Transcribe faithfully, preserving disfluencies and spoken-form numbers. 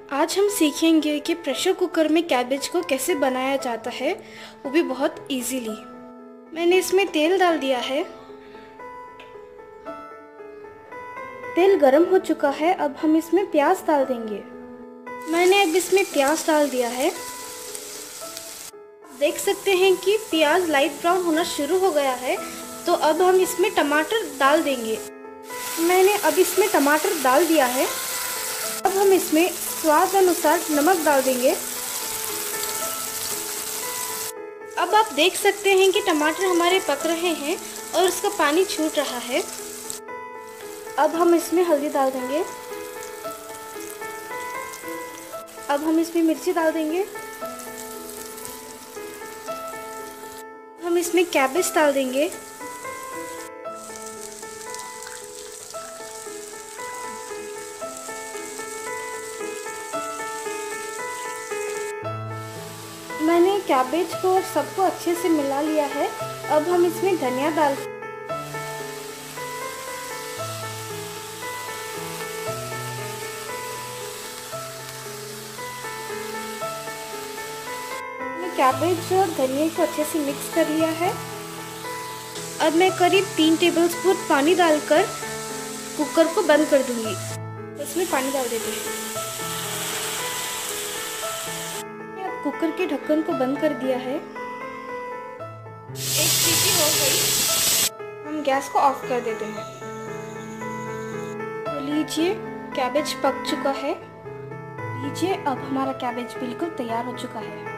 आज हम सीखेंगे कि प्रेशर कुकर में कैबेज को कैसे बनाया जाता है, वो भी बहुत इजीली। मैंने इसमें तेल डाल दिया है। तेल गरम हो चुका है। अब हम इसमें प्याज डाल देंगे। मैंने अब इसमें प्याज डाल दिया है। देख सकते हैं कि प्याज लाइट ब्राउन होना शुरू हो गया है, तो अब हम इसमें टमाटर डाल देंगे। मैंने अब इसमें टमाटर डाल दिया है। अब हम इसमें स्वाद अनुसार नमक डाल देंगे। अब आप देख सकते हैं कि टमाटर हमारे पक रहे हैं और उसका पानी छूट रहा है। अब हम इसमें हल्दी डाल देंगे। अब हम इसमें मिर्ची डाल देंगे। हम इसमें कैबेज डाल देंगे। मैंने कैबेज को और सबको अच्छे से मिला लिया है। अब हम इसमें धनिया डाल कैबेज और धनिया को अच्छे से मिक्स कर लिया है। अब मैं करीब तीन टेबलस्पून पानी डालकर कुकर को बंद कर दूंगी। इसमें पानी डाल देते हैं। अब कुकर के ढक्कन को बंद कर दिया है। एक सीटी हो गई। हम गैस को ऑफ कर देते हैं। तो लीजिए, कैबेज पक चुका है। लीजिए, अब हमारा कैबेज बिल्कुल तैयार हो चुका है।